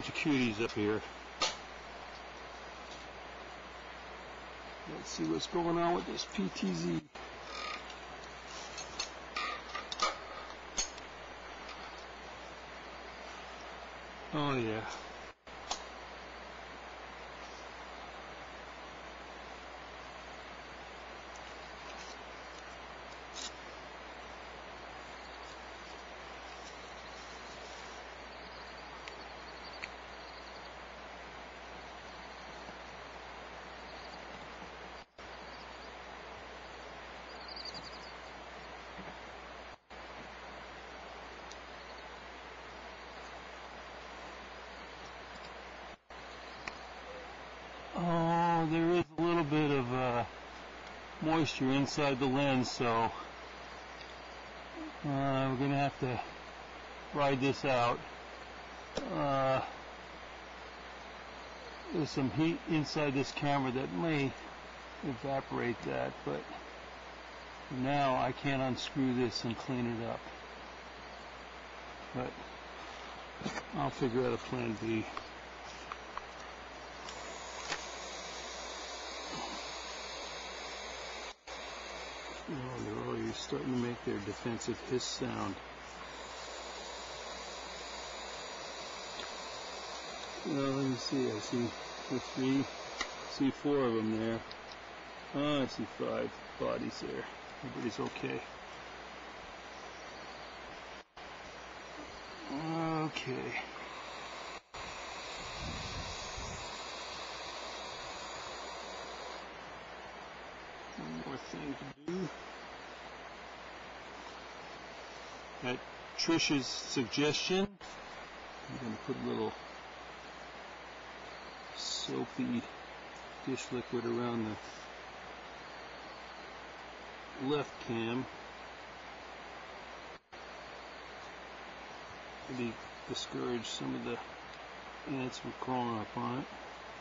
bunch of cuties up here. Let's see what's going on with this PTZ. Oh yeah. Oh, there is a little bit of moisture inside the lens, so we're going to have to ride this out. There's some heat inside this camera that may evaporate that, but now I can't unscrew this and clean it up. But I'll figure out a plan B. Oh, they're already starting to make their defensive hiss sound. Well, let me see. I see the three. I see 4 of them there. Oh, I see 5 bodies there. Everybody's okay. Okay. One more thing to do. At Trish's suggestion, I'm going to put a little soapy dish liquid around the left cam. Maybe discourage some of the ants from crawling up on it.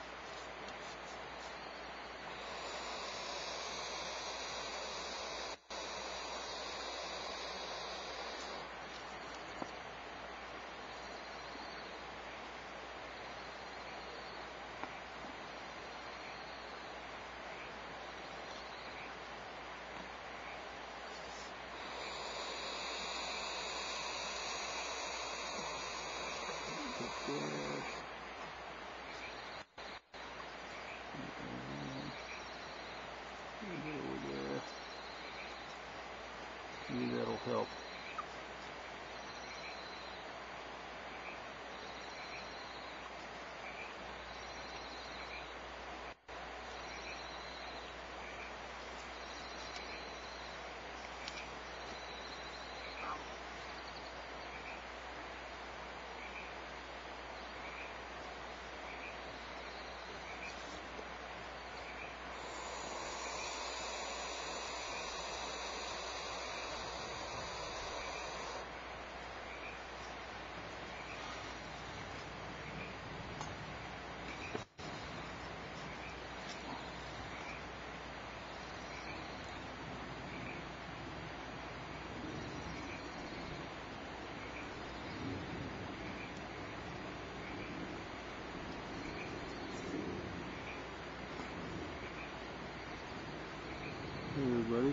Get over there. Maybe that'll help. Hey everybody.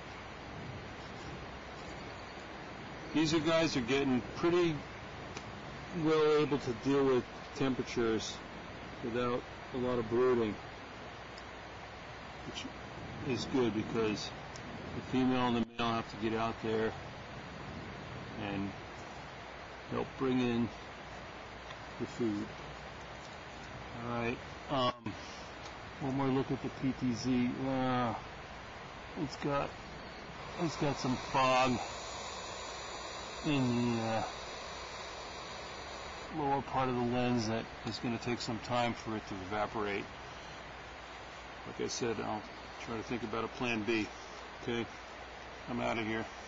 These guys are getting pretty well able to deal with temperatures without a lot of brooding, which is good because the female and the male have to get out there and help bring in the food. Alright, one more look at the PTZ. It's got some fog in the lower part of the lens that is going to take some time for it to evaporate. Like I said, I'll try to think about a plan B. Okay, I'm out of here.